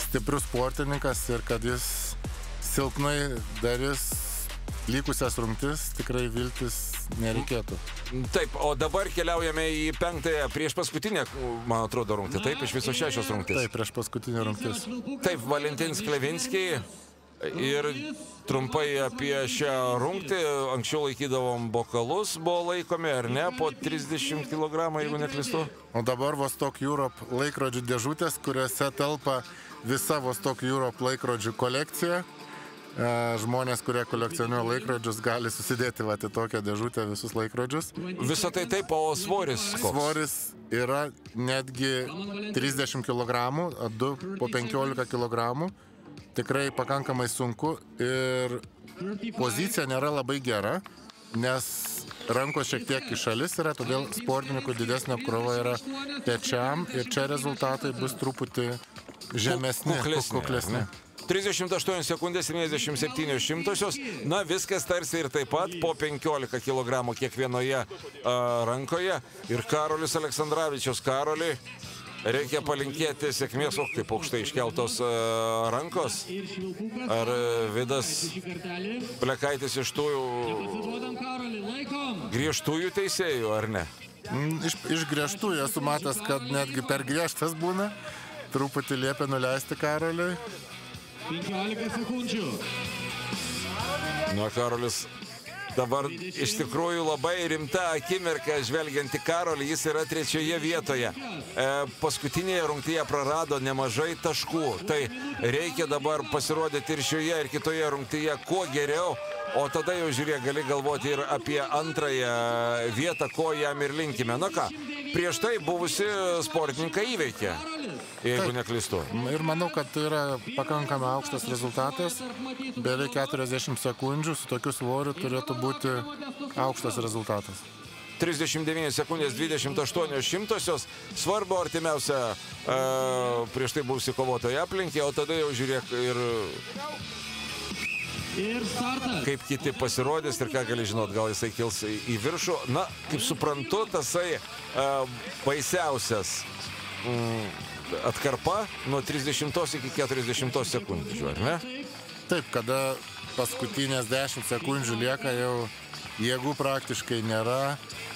stiprius sportininkas ir kad jis silpnai darys likusias rungtis, tikrai viltis nereikėtų. Taip, o dabar keliaujame į penktąją prieš paskutinę, man atrodo, rungtį. Taip, iš viso šešios rungtis. Taip, prieš paskutinę rungtis. Taip, Valentins Klevinskiai. Ir trumpai apie šią rungtį. Anksčiau laikydavom bokalus, buvo laikomi, ar ne, po trisdešimt kilogramų, jeigu neklystu. O dabar Vostok Europe laikrodžių dėžutės, kuriuose telpa visa Vostok Europe laikrodžių kolekcija. Žmonės, kurie kolekcionuoja laikrodžius, gali susidėti va, į tokią dėžutę visus laikrodžius. Visą tai taip, o svoris koks? Svoris yra netgi trisdešimt kilogramų, du po penkiolika kilogramų. Tikrai pakankamai sunku ir pozicija nėra labai gera, nes rankos šiek tiek į šalis yra, todėl sportininkų didesnė apkrova yra pečiam ir čia rezultatai bus truputį žemesni, kuklesni. trisdešimt aštuonios sekundės septyniasdešimt septynios šimtosios. Na, viskas tarsi ir taip pat po penkiolika kilogramų kiekvienoje uh, rankoje. Ir Karolis Aleksandravičius. Karoliui reikia palinkėti sėkmės, o kaip aukštai iškeltos uh, rankos. Ar Vidas Blekaitis iš tų griežtųjų teisėjų, ar ne? Iš, iš griežtųjų esu matęs, kad netgi per griežtas būna. Truputį liepia nuleisti Karoliui. penkiolika sekundžių. Nu, Karolis dabar iš tikrųjų labai rimta akimirka žvelgiant į Karolį, jis yra trečioje vietoje. E, paskutinėje rungtyje prarado nemažai taškų, tai reikia dabar pasirodyti ir šioje ir kitoje rungtyje kuo geriau, o tada jau žiūrėk, gali galvoti ir apie antrąją vietą, ko jam ir linkime. Na ką, prieš tai buvusi sportininką įveikė, jeigu neklystu. Ir manau, kad tai yra pakankamai aukštas rezultatas. Beveik keturiasdešimt sekundžių su tokiu svoriu turėtų būti aukštas rezultatas. trisdešimt devynios sekundės dvidešimt aštuonios šimtosios. Svarbu artimiausia e, prieš tai buvusi kovotoja aplinkė, o tada jau žiūrėk ir... Ir startas. Kaip kiti pasirodys ir ką gali žinot, gal jisai kils į, į viršų. Na, kaip suprantu, tasai uh, baisiausias mm, atkarpa nuo trisdešimtos iki keturiasdešimtos sekundžių, ar ne? Taip, kada paskutinės dešimt sekundžių lieka, jau jėgų praktiškai nėra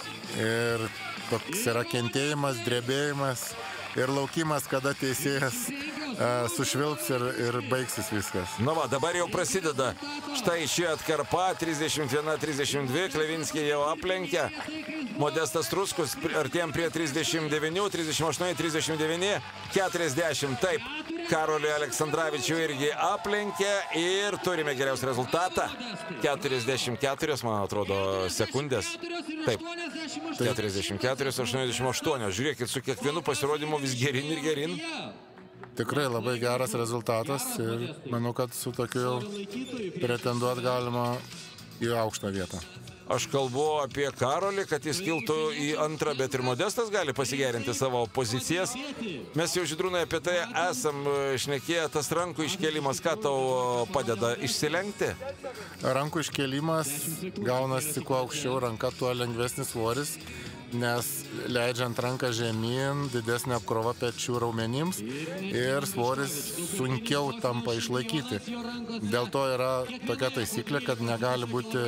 ir toks yra kentėjimas, drebėjimas ir laukimas, kada teisėjas sušvilps ir, ir baigsis viskas. Na va, dabar jau prasideda štai ši atkarpa, trisdešimt vienas trisdešimt du, Klevinskiai jau aplenkia. Modestas Truskus artėjom prie trisdešimt devynių, trisdešimt aštuonių, trisdešimt devynių, keturiasdešimt. Taip, Karolį Aleksandravičių irgi aplenkė ir turime geriausią rezultatą. keturiasdešimt keturios, man atrodo, sekundės. Taip, keturiasdešimt keturios, aštuoniasdešimt aštuonios. Žiūrėkit, su kiekvienu pasirodymu vis gerin ir gerin. Tikrai labai geras rezultatas ir manau, kad su tokiu pretenduot galima į aukštą vietą. Aš kalbu apie Karolį, kad jis kiltų į antrą, bet ir Modestas gali pasigerinti savo pozicijas. Mes jau, Žydrūnai, apie tai esam šnekėję, tas rankų iškėlimas, ką tau padeda išsilenkti? Rankų iškėlimas gaunasi kuo aukščiau ranka, tuo lengvesnis svoris, nes leidžiant ranką žemyn, didesnė apkrova pečių raumenims ir svoris sunkiau tampa išlaikyti. Dėl to yra tokia taisyklė, kad negali būti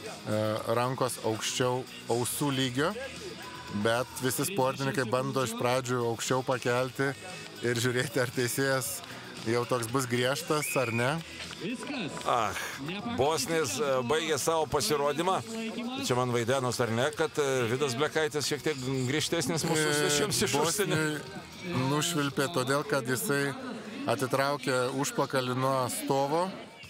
rankos aukščiau ausų lygio, bet visi sportininkai bando iš pradžių aukščiau pakelti ir žiūrėti, ar teisėjas jau toks bus griežtas ar ne. Ah, Bosnis baigė savo pasirodymą. Čia man vaidenos ar ne, kad Vidas Blekaitis šiek tiek griežtesnis mūsų svečiams iš užsienio. Bosniui nušvilpė todėl, kad jisai atitraukė užpakalį nuo stovo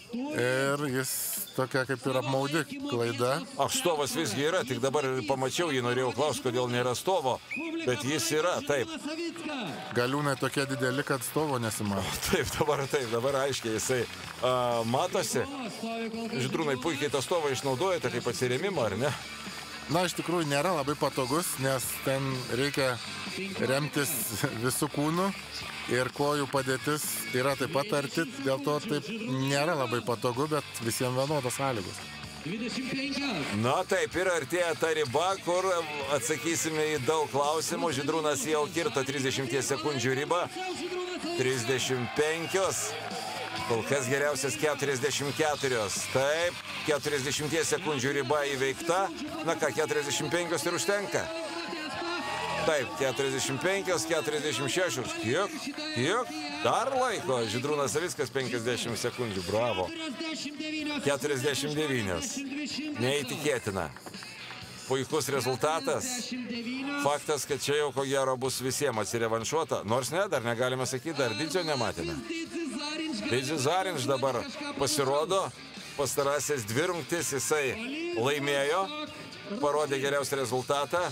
ir jis tokia kaip ir apmaudi klaida. Ach, stovas visgi yra, tik dabar pamačiau, jį norėjau klausti, kodėl nėra stovo, bet jis yra, taip. Galiūnai tokie dideli, kad stovo nesimato. Taip, dabar taip, dabar aiškiai jisai a, matosi. Žydrūnai, puikiai tą stovą išnaudojate kaip atsirėmimą, ar ne? Na, iš tikrųjų nėra labai patogus, nes ten reikia remtis visų kūnų ir kojų padėtis yra taip pat arti, dėl to taip nėra labai patogu, bet visiems vienodos sąlygos. dvidešimt penkios. Na taip, ir artėja ta riba, kur atsakysime į daug klausimų. Žydrūnas jau kirto trisdešimties sekundžių ribą. trisdešimt penkios. Kol kas geriausias keturiasdešimt keturios. Taip, keturiasdešimties sekundžių riba įveikta. Na ką, keturiasdešimt penkios ir užtenka. Taip, keturiasdešimt penkios, keturiasdešimt šešios. Kiek? Kiek? Dar laiko. Žydrūnas Savickas penkiasdešimt sekundžių. Bravo. keturiasdešimt devynios. Neįtikėtina. Puikus rezultatas. Faktas, kad čia jau ko gero bus visiems atsirevanšuota. Nors ne, dar negalime sakyti, dar Didzio nematėme. Didzis Zarinš dabar pasirodo. Pastarąsias dvi rungtis jisai laimėjo. Parodė geriausią rezultatą.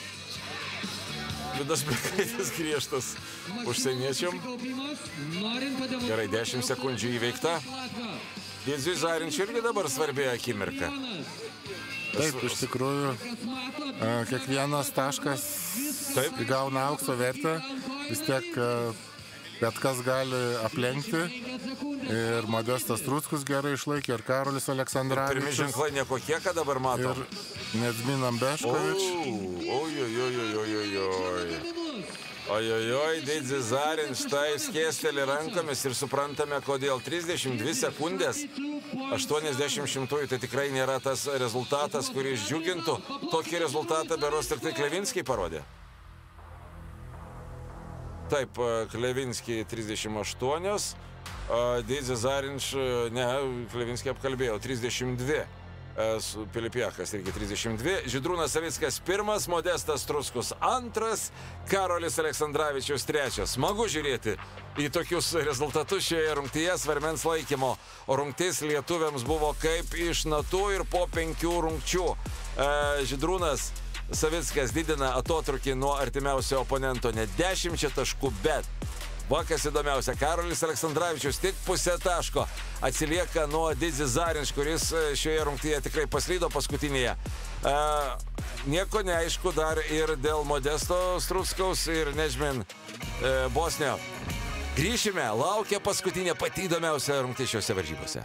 Vidas Bekaitis griežtas užsieniečiam. Gerai, dešimt sekundžių įveikta. Didziui Zarinčiui irgi dabar svarbi akimirka. Taip, iš tikrųjų, kiekvienas taškas taip įgauna aukso vertę. Vis tiek bet kas gali aplenkti. Ir Modestas Struckus gerai išlaikė, ir Karolis Aleksandravičius. Pirmi ženklai nekokie, ką dabar matom. Ir Nedzmin Beškovič. Oi, oi, oi, oi, oi, oi. Oi, oi, oi, Didzis Zarinš, tai skėsteli rankomis ir suprantame, kodėl. trisdešimt dvi sekundės, aštuoniasdešimt šimtųjų, tai tikrai nėra tas rezultatas, kuris džiugintų. Tokį rezultatą beros tik tai Klevinskiai parodė. Taip, Klevinskiai trisdešimt aštuonios, Didzis Zarinš, ne, Klevinskiai apkalbėjo, trisdešimt dvi. Pilipiakas irgi trisdešimt dvi. Žydrūnas Savickas pirmas, Modestas Struckus antras, Karolis Aleksandravičius trečias. Smagu žiūrėti į tokius rezultatus šioje rungtyje svarmens laikymo. O rungtis lietuviams buvo kaip iš natų ir po penkių rungčių. Žydrūnas Savickas didina atotrukį nuo artimiausio oponento ne dešimčia taškų, bet va, kas įdomiausia, Karolis Aleksandravičius tik pusę taško atsilieka nuo Didzis Zarinš, kuris šioje rungtyje tikrai paslydo paskutinėje. E, nieko neaišku dar ir dėl Modesto Struckaus ir Nedzmin e, Bosnio. Grįšime, laukia paskutinė pati įdomiausia rungtė šiose varžybose.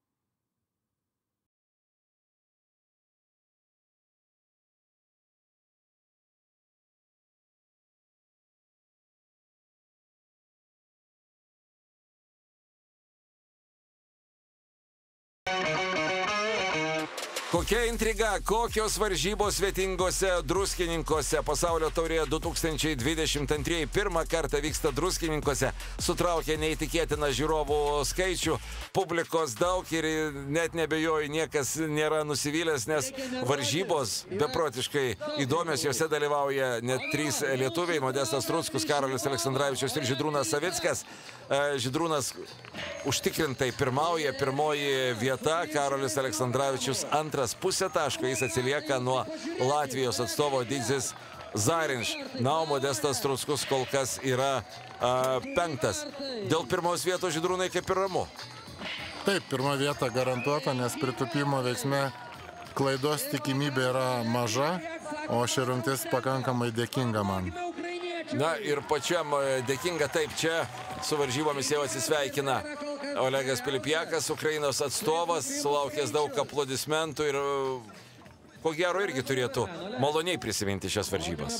Kokia intriga, kokios varžybos svetingose Druskininkuose. Pasaulio taurė du tūkstančiai dvidešimt antrieji pirmą kartą vyksta Druskininkuose. Sutraukė neįtikėtiną žiūrovų skaičių, publikos daug ir net nebejoju, niekas nėra nusivylęs, nes varžybos beprotiškai įdomios, jose dalyvauja net trys lietuviai, Modestas Struckus, Karolis Aleksandravičius ir Žydrūnas Savickas. Žydrūnas užtikrintai pirmauja, pirmoji vieta, Karolis Aleksandravičius antras, pusę taško jis atsilieka nuo Latvijos atstovo Didzis Zarinš. Na, o Modestas Struckus kol kas yra a, penktas. Dėl pirmos vietos Žydrūnai kaip ir ramu. Taip, pirma vieta garantuota, nes pritupimo veiksme klaidos tikimybė yra maža, o ši rungtis pakankamai dėkinga man. Na ir pačiam dėkinga, taip, čia su varžybomis jau atsisveikina Olegas Pilipiakas, Ukrainos atstovas, sulaukęs daug aplodismentų ir ko gero irgi turėtų maloniai prisiminti šias varžybas.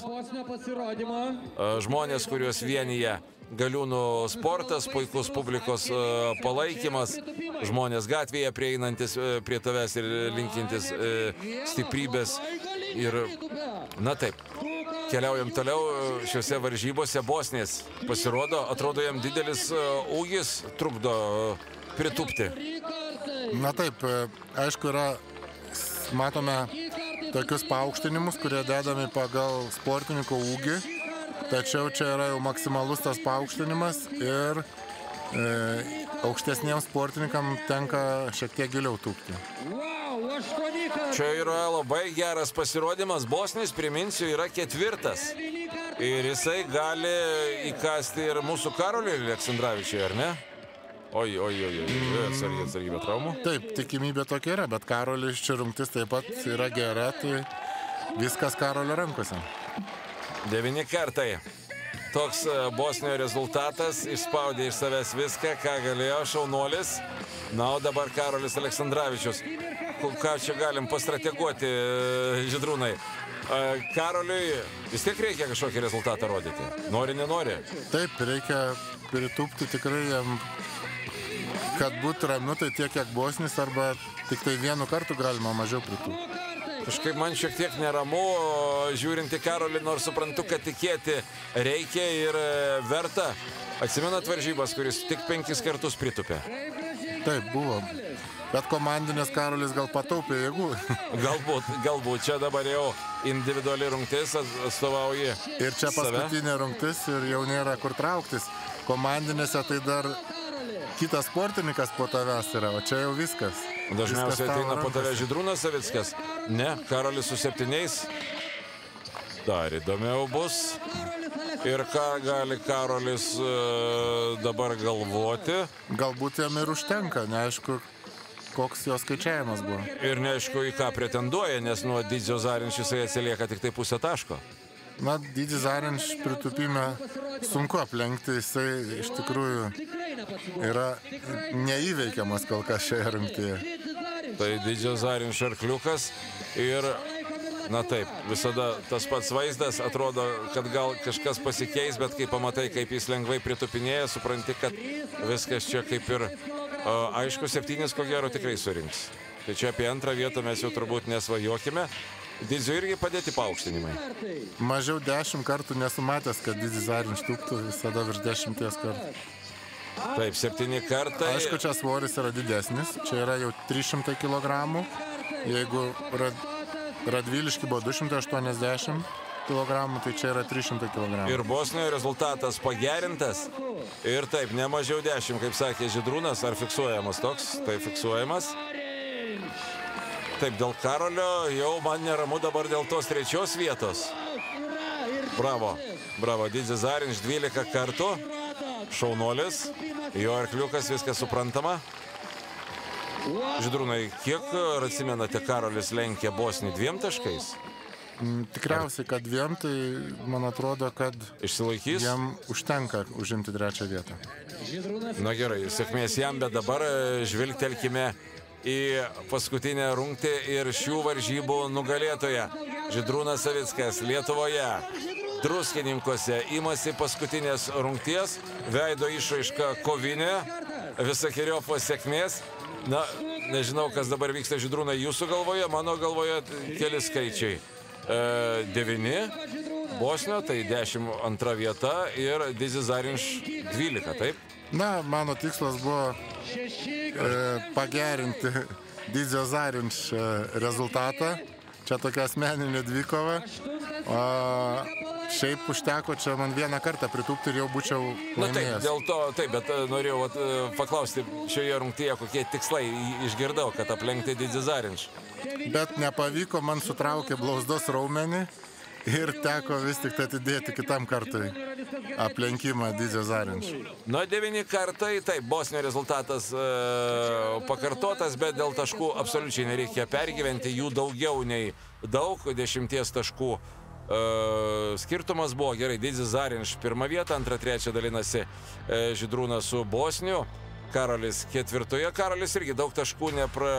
Žmonės, kuriuos vienyje Galiūnų sportas, puikus publikos palaikymas, žmonės gatvėje prieinantis prie tavęs ir linkintis stiprybės ir, na taip, keliaujam toliau šiuose varžybose. Bosnės pasirodo, atrodo jam didelis ūgis trukdo pritupti. Na taip, aišku yra, matome tokius paaukštinimus, kurie dedami pagal sportininko ūgį, tačiau čia yra jau maksimalus tas paaukštinimas ir e, aukštesniems sportininkams tenka šiek tiek giliau tūpti. Čia yra labai geras pasirodymas. Bosnis, priminsiu, yra ketvirtas. Ir jisai gali įkasti ir mūsų Karolį Aleksandravičiui, ar ne? Oi, oi, oi, oi, atsargiai, atsargiai, be traumų. Taip, tikimybė tokia yra, bet Karolis čia rungtis taip pat yra gera, tai viskas Karolio rankose. Devini kartai. Toks Bosnio rezultatas, išspaudė iš savęs viską, ką galėjo šaunuolis. Na, o dabar Karolis Aleksandravičius. ką čia galim pastrateguoti, Žydrūnai. Karoliui vis tiek reikia kažkokį rezultatą rodyti. Nori, nenori? Taip, reikia pritūpti tikrai jam, kad būtų ramiu, tai tiek, kiek Bosnis, arba tik tai vienu kartu galima mažiau pritūpti. Kažkaip man šiek tiek neramu, žiūrint į Karolį, nors suprantu, kad tikėti reikia ir verta. Atsimenat varžybas, kuris tik penkis kartus pritūpė? Taip, buvo. Bet komandinės Karolis gal pataupė jėgų. Galbūt, galbūt. Čia dabar jau individuali rungtis atstovauji. Ir čia paskutinė rungtis ir jau nėra kur trauktis. Komandinėse tai dar kitas sportininkas po tavęs yra, o čia jau viskas. Dažniausiai ateina po tavęs Žydrūnas Savickas. Ne, Karolis su septyniais. Dar įdomiau bus. Ir ką gali Karolis uh, dabar galvoti? Galbūt jam ir užtenka, neaišku, koks jo skaičiavimas buvo. Ir neaišku, į ką pretenduoja, nes nuo Didžio Zarinč jisai atsilieka tik tai pusę taško. Na, Didžio Zarinč pritūpime sunku aplenkti, jisai iš tikrųjų yra neįveikiamas kol kas šioje rungtyje. Tai Didžio Zarinč arkliukas ir, na taip, visada tas pats vaizdas, atrodo, kad gal kažkas pasikeis, bet kai pamatai, kaip jis lengvai pritupinėja, supranti, kad viskas čia kaip ir, o, aišku, septynis ko gero tikrai surinks. Tai čia apie antrą vietą mes jau turbūt nesvajokime. Didžio irgi padėti paaukštinimai. Mažiau dešimt kartų nesumatęs, kad Didžio Zarinč tūktų, visada virš dešimties kartų. Taip, septyni kartai. Aišku, čia svoris yra didesnis, čia yra jau trys šimtai kilogramų. Jeigu rad, Radviliški buvo du šimtai aštuoniasdešimt kilogramų, tai čia yra trys šimtai kilogramų. Ir Bosnijoje rezultatas pagerintas. Ir taip, ne mažiau dešimt, kaip sakė Žydrūnas, ar fiksuojamas toks? Tai fiksuojamas. Taip, dėl Karolio jau man neramu dabar dėl tos trečios vietos. Bravo, bravo, Didžio Zarinč dvylika kartų. Šaunuolis, jo arkliukas, viskas suprantama. Žydrūnai, kiek, ar atsimenate, Karolis lenkė Bosnį dviem taškais? Tikriausiai, kad dviem, tai man atrodo, kad išsilaikys, jam užtenka užimti trečią vietą. Na gerai, sėkmės jam, bet dabar žvilgtelkime į paskutinę rungtį ir šių varžybų nugalėtoją. Žydrūnas Savickas Lietuvoje, Druskininkuose, imasi paskutinės rungties, veido išraiška kovinė, visokeriopos sėkmės. Na, nežinau, kas dabar vyksta, Žydrūnai, jūsų galvoje, mano galvoje keli skaičiai. E, devyni, Bosnio, tai dešimt antra vieta ir Didžio Zarinč dvylika, taip? Na, mano tikslas buvo e, pagerinti Didžio Zarinč rezultatą. Čia tokia asmeninė dvikova. O šiaip užteko čia man vieną kartą pritūpti ir jau būčiau laimėjęs. Na taip, dėl to, taip, bet norėjau vat, paklausti šioje rungtyje, kokie tikslai išgirdau, kad aplenkti Didžio Zarinč. Bet nepavyko, man sutraukė blauzdos raumenį ir teko vis tik atidėti kitam kartui aplenkimą Didžio Zarinč. Na, devyni kartai, taip, Bosnio rezultatas e, pakartotas, bet dėl taškų absoliučiai nereikia pergyventi, jų daugiau nei daug, dešimties taškų. Uh, skirtumas buvo gerai, Didžio Zarinč pirmą vietą, antrą, trečią dalinasi uh, Žydrūnas su Bosniu, Karolis ketvirtoje, Karolis irgi daug taškų nepra...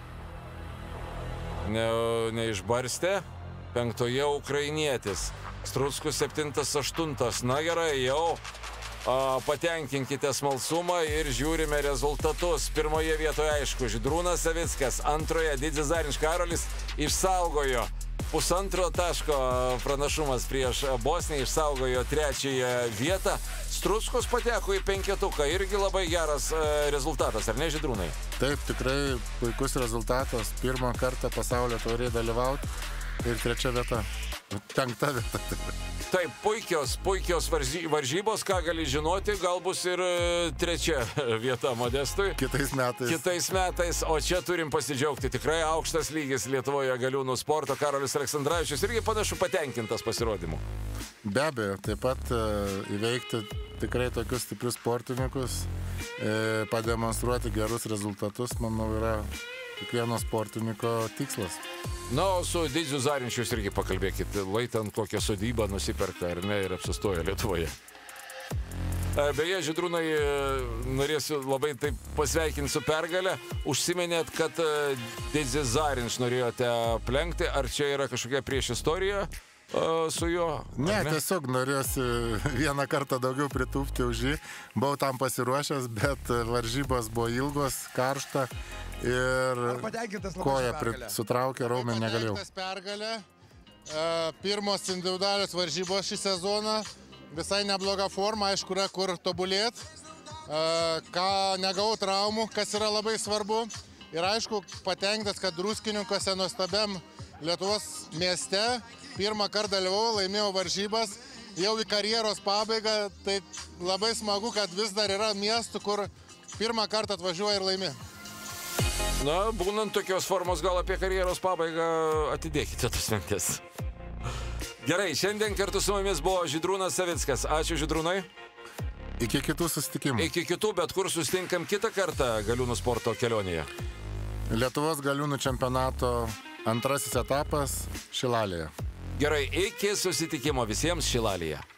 ne, neišbarstė, penktoje ukrainietis, Struckus septintas, aštuntas, na gerai, jau uh, patenkinkite smalsumą ir žiūrime rezultatus. Pirmoje vietoje, aišku, Žydrūnas Savickas, antroje Didžio Zarinč, Karolis išsaugojo pusantro taško pranašumas prieš Bosniją, išsaugojo trečiąją vietą. Struckus pateko į penketuką, irgi labai geras rezultatas, ar ne, Žydrūnai? Taip, tikrai puikus rezultatas. Pirmą kartą pasaulio taurėje dalyvauti ir trečia vieta. Penkta vieta. Taip, puikios, puikios varžybos, ką gali žinoti, gal bus ir trečia vieta Modestui. Kitais metais. Kitais metais, o čia turim pasidžiaugti. Tikrai aukštas lygis Lietuvoje galiūnų sporto. Karolis Aleksandravičius irgi panašu patenkintas pasirodymu. Be abejo, taip pat įveikti tikrai tokius stiprius sportininkus, pademonstruoti gerus rezultatus, manau, yra kiekvieno sportininko tikslas. Na, o su Didžiu Zarinčiu irgi pakalbėkit, lai ten kokią sodybą nusiperka ar ne ir apsistoja Lietuvoje. Beje, Žydrūnai, norėsiu labai taip pasveikinti su pergalę. Užsiminėt, kad Dezi Zarinš norėjote aplenkti. Ar čia yra kažkokia prieš istorija su juo? Ne, ne, tiesiog norėjosi vieną kartą daugiau pritūpti už jį. Buvau tam pasiruošęs, bet varžybos buvo ilgos, karšta ir koja sutraukė, raumenį negalėjau. Pergalė. Pirmos individualios varžybos šį sezoną. Visai nebloga forma, aišku, yra kur tobulėt, ką negavau traumų, kas yra labai svarbu. Ir aišku, patenkintas, kad Druskininkuose nuostabiam Lietuvos mieste pirmą kartą dalyvavau, laimėjau varžybas, jau į karjeros pabaigą, tai labai smagu, kad vis dar yra miestų, kur pirmą kartą atvažiuoja ir laimi. Na, būnant tokios formos, gal apie karjeros pabaigą atidėkite tas mintis. Gerai, šiandien kartu su mumis buvo Žydrūnas Savickas. Ačiū, Žydrūnai. Iki kitų susitikimų. Iki kitų, bet kur susitinkam kitą kartą Galiūnų sporto kelionėje? Lietuvos Galiūnų čempionato antrasis etapas Šilalėje. Gerai, iki susitikimo visiems Šilalėje.